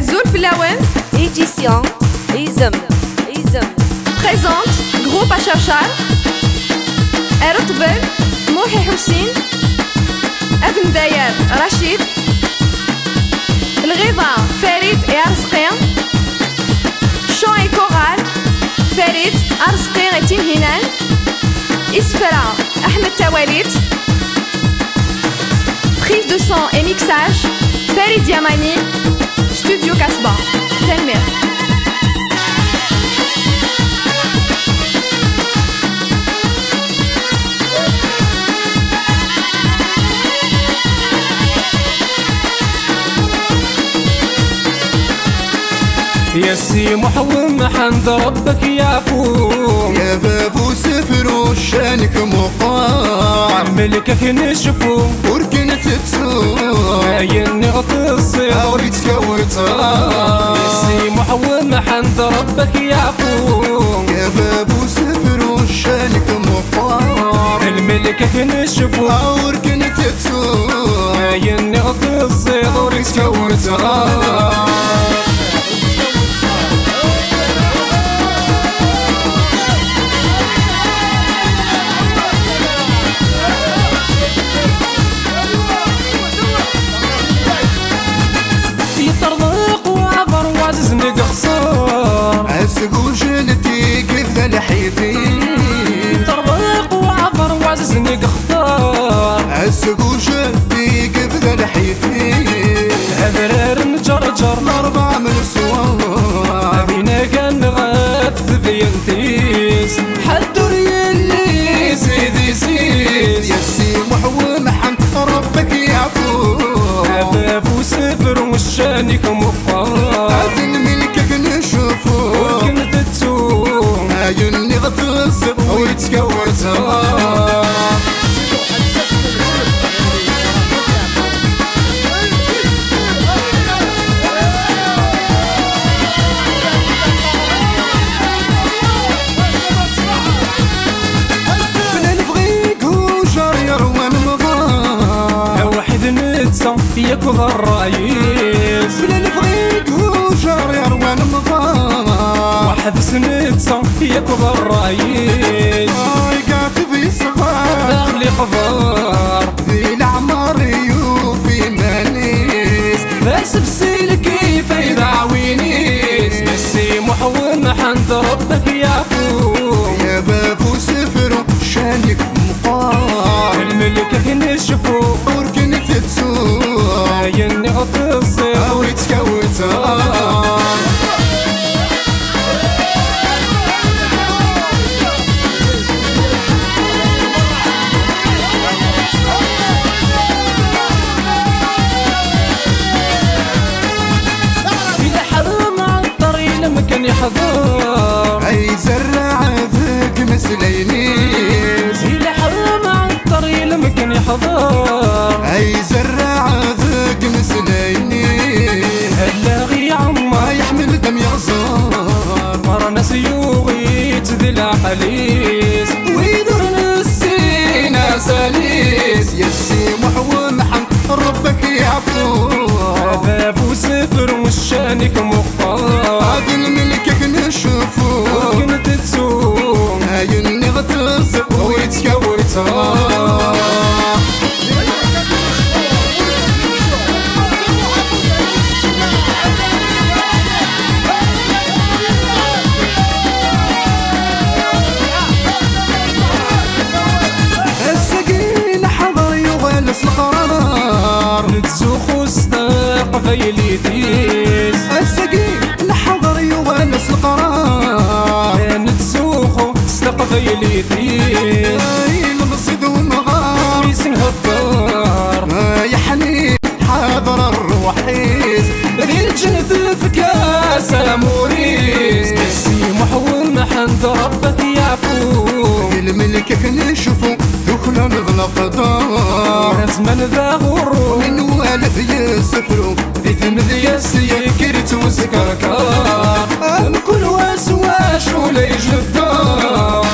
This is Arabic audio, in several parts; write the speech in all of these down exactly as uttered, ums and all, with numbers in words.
Azul Flawen, édition Izem Izem présente groupe Acharchar, Erotbel, Mohi Hussein, Ibn Dayar Rachid, الغيضة فريد يارسقي، chant et chorale فريد أرزقي غتين هنان، إسفرا أحمد تواليت، prise de son et mixage Farid Yamani, Studio Casbah, Telmer. يا سي محوم حمد ربك يعفو، يا بابو سفر وشانك مقام، ملكك نشفو وركن تتسوم، عين غطسي وريت كورتا. يا سي محوم حمد ربك يعفو، يا بابو سفر وشانك مقام، ملكك نشفو وركن تتسوم، عين غطسي وريت كورتا. يطرق وعبر وعززني قصار، عسق وجلتي كيف ذا الحيفين، يطرق وعبر وعززني قصار، عسق وجلتي كيف ذا الحيفين، هذرار مجرجر الأربع من الصوار، بينا كان غاف ذبينتيس حدو اللي سيدي سيس. يا سي محوم حمد ربك يعفو، باب وسفر وشانك مقام، عدل ملكك نشوفو وكنت تسوم عيوني غتغزب ويتكورتا. فيك الرئيس بلا نفغيك هو جاري روان مضى، وحبس نتصا فيك الرئيس قاعد في صغار داخلي قفار في العمر يوفي مانيس، بس بسيل كيف يدعوينيس. بسي محوم حمد ربك يعفو، يا بابو سفر شانك مقام، الملكك نشفو وركن تتسوم، عيني غطسي ويتكوتا. كان يحضر اي زرع ذاك مسلينيس، إلى حرام عن الطريق لما كان يحضر، اي زرع ذاك مسلينيس، اللاغي عما يحمل دم يغزار، مرة ناس يوغي تذل حليس ويدر نسينا ساليس. يا سي محوم حمد ربك يعفو، باب وسفر وشانك مختار، عدل ملكك نشوفو كنت تسوم عيوني غتغزب ويتكورتا. السقين حضر يغلس القرار، نتسوخ وستاق فيلي ديس، السقين حضر يغلس القرار، نتسوخ وستاق فيلي ديس، المصيد ومغار سميسن هالدار يا حنين حاضر الروحيز، ذي الجنة في كاس موريس. كسي محوم حمد ربك يعفو، الملكك نشوفو دخل نغلق دار، زمان ذا غرو من والد يسفرو ذي ثمذ يسيكرت وسكركار، الكل واسواش ولا يجدار.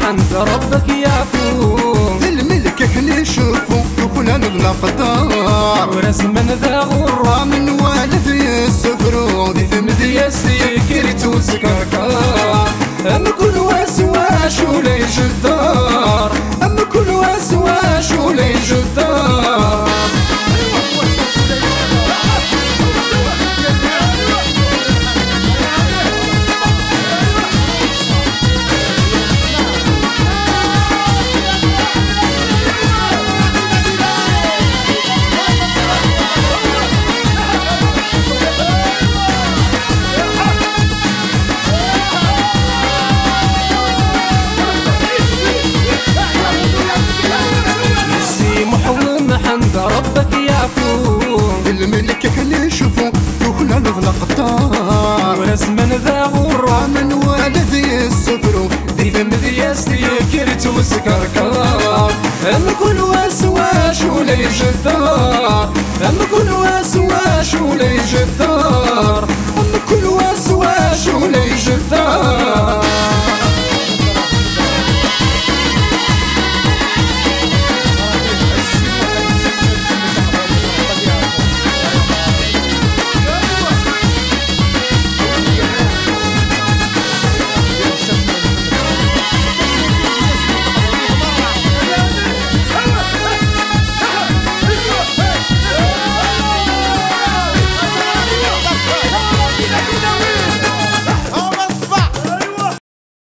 محمد ربك يعفو الملك خلي شوفو وكنا نغلق الدار ورسم ذا غرة من والد يسفرو دي ثمدي سيكرت وسكركار أم كل واسواش ولي جدار أم كل واسواش ولي جدار ربك يعفو الملك خلي شوفو وكنا نغلق الدار ورسم ذا غرة من والد يسفرو دي ذنب دياستي كرت وسكركار أم كل واسواش ولي جدار أم كل واسواش ولي جدار